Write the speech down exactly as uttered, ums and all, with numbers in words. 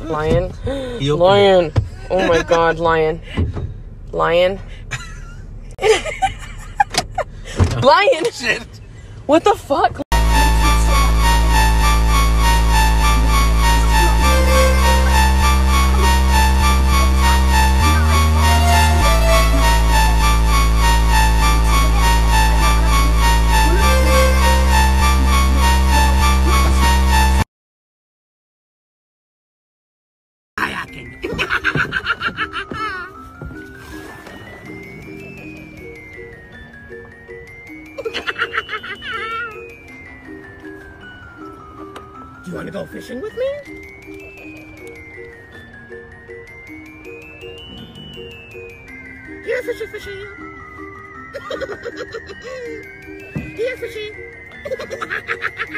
Lion. He opened Lion. Oh my god, lion. Lion. Lion. Shit. What the fuck? Do you want to go fishing with me? Here, fishy, fishy. Here, fishy.